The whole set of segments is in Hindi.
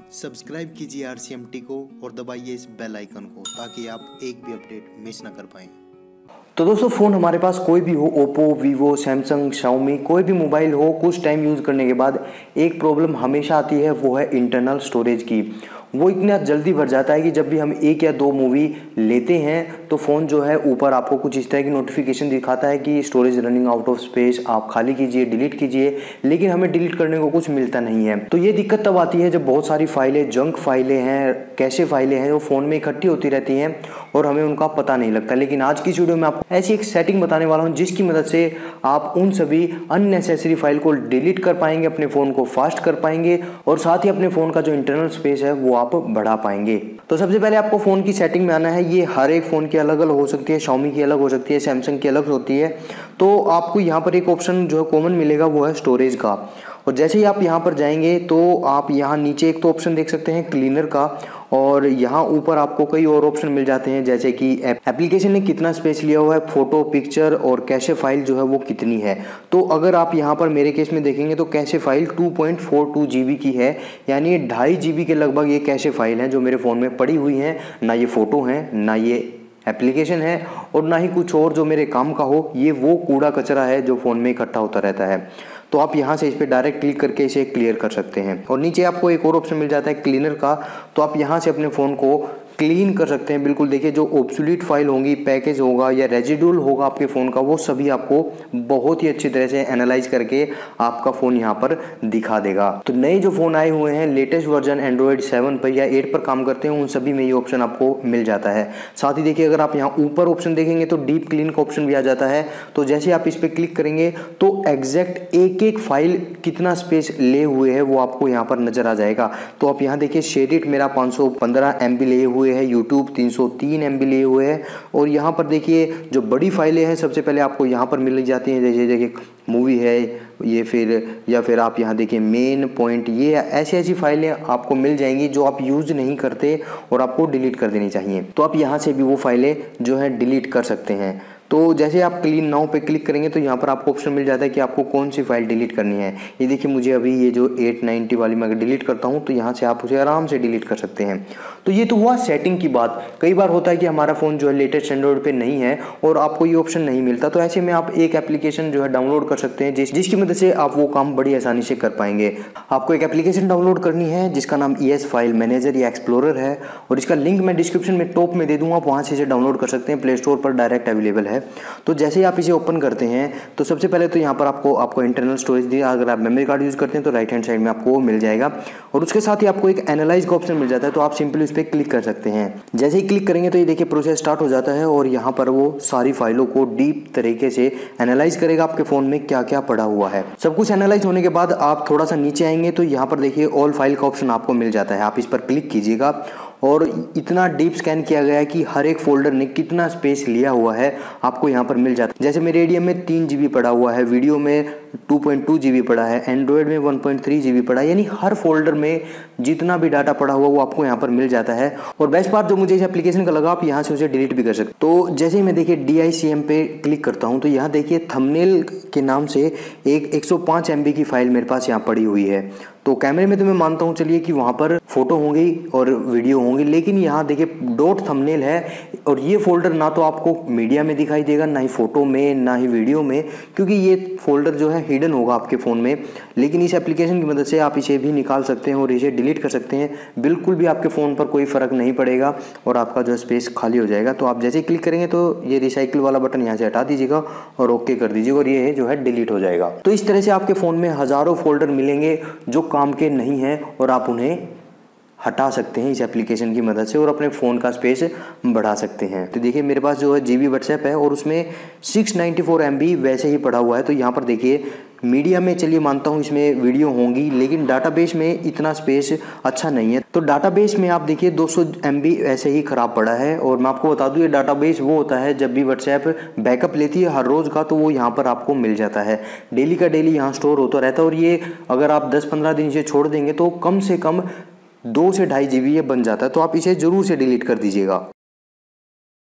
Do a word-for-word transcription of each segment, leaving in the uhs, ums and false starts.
सब्सक्राइब कीजिए आरसीएमटी को और दबाइए इस बेल आइकन को ताकि आप एक भी अपडेट मिस ना कर पाएं। तो दोस्तों फ़ोन हमारे पास कोई भी हो, ओप्पो, वीवो, सैमसंग, शाओमी, कोई भी मोबाइल हो, कुछ टाइम यूज़ करने के बाद एक प्रॉब्लम हमेशा आती है, वो है इंटरनल स्टोरेज की। वो इतना जल्दी भर जाता है कि जब भी हम एक या दो मूवी लेते हैं तो फ़ोन जो है ऊपर आपको कुछ इस तरह की नोटिफिकेशन दिखाता है कि storage running out of space, आप खाली कीजिए, डिलीट कीजिए, लेकिन हमें डिलीट करने को कुछ मिलता नहीं है। तो ये दिक्कत तब आती है जब बहुत सारी फाइलें, जंक फाइलें हैं, कैशे फाइलें हैं, जो फ़ोन में इकट्ठी होती रहती हैं और हमें उनका पता नहीं लगता। लेकिन आज की इस वीडियो में आपको ऐसी एक सेटिंग बताने वाला हूं जिसकी मदद से आप उन सभी अननेसेसरी फाइल को डिलीट कर पाएंगे, अपने फ़ोन को फास्ट कर पाएंगे और साथ ही अपने फ़ोन का जो इंटरनल स्पेस है वो आप बढ़ा पाएंगे। तो सबसे पहले आपको फ़ोन की सेटिंग में आना है। ये हर एक फ़ोन की अलग अलग हो सकती है, शाओमी की अलग हो सकती है, सैमसंग की अलग होती है। तो आपको यहाँ पर एक ऑप्शन जो है कॉमन मिलेगा, वो है स्टोरेज का। और जैसे ही आप यहाँ पर जाएंगे तो आप यहाँ नीचे एक तो ऑप्शन देख सकते हैं क्लीनर का, और यहाँ ऊपर आपको कई और ऑप्शन मिल जाते हैं जैसे कि एप्लीकेशन ने कितना स्पेस लिया हुआ है, फोटो, पिक्चर और कैशे फाइल जो है वो कितनी है। तो अगर आप यहाँ पर मेरे केस में देखेंगे तो cache file two point four two GB की है, यानी ढाई जीबी के लगभग ये कैशे फाइल हैं जो मेरे फ़ोन में पड़ी हुई हैं। ना ये फ़ोटो हैं, ना ये एप्लीकेशन है और ना ही कुछ और जो मेरे काम का हो। ये वो कूड़ा कचरा है जो फ़ोन में इकट्ठा होता रहता है। तो आप यहाँ से इस पर डायरेक्ट क्लिक करके इसे क्लियर कर सकते हैं। और नीचे आपको एक और ऑप्शन मिल जाता है क्लीनर का, तो आप यहाँ से अपने फ़ोन को क्लीन कर सकते हैं। बिल्कुल देखिए, जो ऑब्सोल्यूट फाइल होंगी, पैकेज होगा या रेजिडुअल होगा आपके फ़ोन का, वो सभी आपको बहुत ही अच्छी तरह से एनालाइज करके आपका फ़ोन यहाँ पर दिखा देगा। तो नए जो फ़ोन आए हुए हैं लेटेस्ट वर्जन एंड्रॉयड सेवन पर या एट पर काम करते हैं, उन सभी में ये ऑप्शन आपको मिल जाता है। साथ ही देखिए, अगर आप यहाँ ऊपर ऑप्शन देखेंगे तो डीप क्लीन का ऑप्शन भी आ जाता है। तो जैसे आप इस पर क्लिक करेंगे तो एग्जैक्ट एक एक फाइल कितना स्पेस ले हुए है वो आपको यहाँ पर नजर आ जाएगा। तो आप यहाँ देखिए, शेडिट मेरा पाँच सौ पंद्रह एम बी लिए हुए है, यूट्यूब तीन सौ तीन एम बी लिए हुए हैं। और यहाँ पर देखिए जो बड़ी फाइलें हैं सबसे पहले आपको यहाँ पर मिल जाती हैं, जैसे देखिए मूवी है ये, फिर या फिर आप यहाँ देखिए मेन पॉइंट, ये ऐसी ऐसी फाइलें आपको मिल जाएंगी जो आप यूज़ नहीं करते और आपको डिलीट कर देनी चाहिए। तो आप यहाँ से भी वो फाइलें जो है डिलीट कर सकते हैं। तो जैसे आप क्लीन नाउ पे क्लिक करेंगे तो यहाँ पर आपको ऑप्शन मिल जाता है कि आपको कौन सी फाइल डिलीट करनी है। ये देखिए, मुझे अभी ये जो एट नाइंटी वाली मैं अगर डिलीट करता हूँ तो यहाँ से आप उसे आराम से डिलीट कर सकते हैं। तो ये तो हुआ सेटिंग की बात। कई बार होता है कि हमारा फ़ोन जो है लेटेस्ट एंड्रॉइड पे नहीं है और आपको ये ऑप्शन नहीं मिलता, तो ऐसे में आप एक एप्लीकेशन जो है डाउनलोड कर सकते हैं जिस जिसकी मदद से आप वो काम बड़ी आसानी से कर पाएंगे। आपको एक एप्लीकेशन डाउनलोड करनी है जिसका नाम ई एस फाइल मैनेजर या एक्सप्लोरर है, और इसका लिंक मैं डिस्क्रिप्शन में टॉप में दे दूँगा, आप वहाँ से इसे डाउनलोड कर सकते हैं। प्ले स्टोर पर डायरेक्ट अवेलेबल है। तो जैसे ही आप इसे ओपन करते हैं तो सबसे पहले तो यहाँ पर आपको आपको इंटरनल स्टोरेज दिया, अगर आप मेमोरी कार्ड यूज़ करते हैं तो राइट हैंड साइड में आपको वो मिल जाएगा। और उसके साथ ही आपको एक एनालाइज का ऑप्शन मिल जाता है, तो आप सिंपली उस पर क्लिक कर सकते हैं। जैसे ही क्लिक करेंगे तो ये देखिए प्रोसेस स्टार्ट हो जाता है और यहाँ पर वो सारी फाइलों को डीप तरीके से एनालाइज करेगा, आपके फ़ोन में क्या क्या पड़ा हुआ है। सब कुछ एनालाइज होने के बाद आप थोड़ा सा नीचे आएंगे तो यहाँ पर देखिए ऑल फाइल का ऑप्शन आपको मिल जाता है। आप इस पर क्लिक कीजिएगा और इतना डीप स्कैन किया गया है कि हर एक फोल्डर ने कितना स्पेस लिया हुआ है आपको यहाँ पर मिल जाता है। जैसे मेरे एडियम में तीन जी बी पड़ा हुआ है, वीडियो में two point two G B पड़ा है, एंड्रॉयड में one point three G B पड़ा है, यानी हर फोल्डर में जितना भी डाटा पड़ा हुआ वो आपको यहाँ पर मिल जाता है। और बेस्ट पार्ट जो मुझे इस एप्लीकेशन का लगा, आप यहाँ से उसे डिलीट भी कर सकते। तो जैसे ही मैं देखिए डी आई सी एम पे क्लिक करता हूँ तो यहाँ देखिए थंबनेल के नाम से एक एक सौ पाँच एम बी की फाइल मेरे पास यहाँ पड़ी हुई है। तो कैमरे में तो मैं मानता हूँ चलिए कि वहाँ पर फोटो होंगी और वीडियो होंगी, लेकिन यहाँ देखिए डॉट थंबनेल है और ये फोल्डर ना तो आपको मीडिया में दिखाई देगा, ना ही फोटो में, ना ही वीडियो में, क्योंकि ये फोल्डर जो है हिडन होगा आपके फ़ोन में। लेकिन इस एप्लीकेशन की मदद से आप इसे भी निकाल सकते हैं और इसे डिलीट कर सकते हैं। बिल्कुल भी आपके फ़ोन पर कोई फ़र्क नहीं पड़ेगा और आपका जो स्पेस खाली हो जाएगा। तो आप जैसे ही क्लिक करेंगे तो ये रिसाइकिल वाला बटन यहाँ से हटा दीजिएगा और ओके कर दीजिएगा और ये जो है डिलीट हो जाएगा। तो इस तरह से आपके फ़ोन में हज़ारों फोल्डर मिलेंगे जो काम के नहीं हैं और आप उन्हें हटा सकते हैं इस एप्लीकेशन की मदद से और अपने फ़ोन का स्पेस बढ़ा सकते हैं। तो देखिए मेरे पास जो है जी बी व्हाट्सएप है और उसमें six ninety four M B वैसे ही पड़ा हुआ है। तो यहाँ पर देखिए मीडिया में चलिए मानता हूँ इसमें वीडियो होंगी, लेकिन डाटाबेस में इतना स्पेस अच्छा नहीं है। तो डाटाबेस में आप देखिए दो सौ एम बी ऐसे ही ख़राब पड़ा है। और मैं आपको बता दूँ ये डाटाबेस वो होता है जब भी व्हाट्सएप बैकअप लेती है हर रोज़ का, तो वो यहाँ पर आपको मिल जाता है, डेली का डेली यहाँ स्टोर होता रहता है। और ये अगर आप दस पंद्रह दिन से छोड़ देंगे तो कम से कम दो से ढाई जी बी ये बन जाता है। तो आप इसे ज़रूर से डिलीट कर दीजिएगा।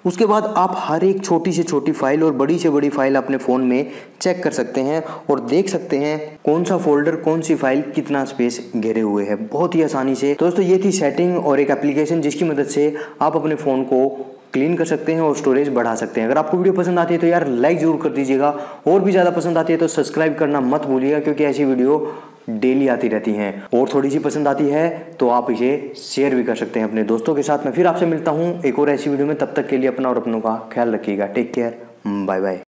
उसके बाद आप हर एक छोटी से छोटी फाइल और बड़ी से बड़ी फाइल अपने फ़ोन में चेक कर सकते हैं और देख सकते हैं कौन सा फोल्डर कौन सी फाइल कितना स्पेस घेरे हुए है, बहुत ही आसानी से। दोस्तों ये थी सेटिंग और एक एप्लीकेशन जिसकी मदद से आप अपने फ़ोन को क्लीन कर सकते हैं और स्टोरेज बढ़ा सकते हैं। अगर आपको वीडियो पसंद आती है तो यार लाइक ज़रूर कर दीजिएगा, और भी ज़्यादा पसंद आती है तो सब्सक्राइब करना मत भूलिएगा, क्योंकि ऐसी वीडियो डेली आती रहती हैं। और थोड़ी सी पसंद आती है तो आप इसे शेयर भी कर सकते हैं अपने दोस्तों के साथ। मैं फिर आपसे मिलता हूँ एक और ऐसी वीडियो में, तब तक के लिए अपना और अपनों का ख्याल रखिएगा। Take care, bye bye.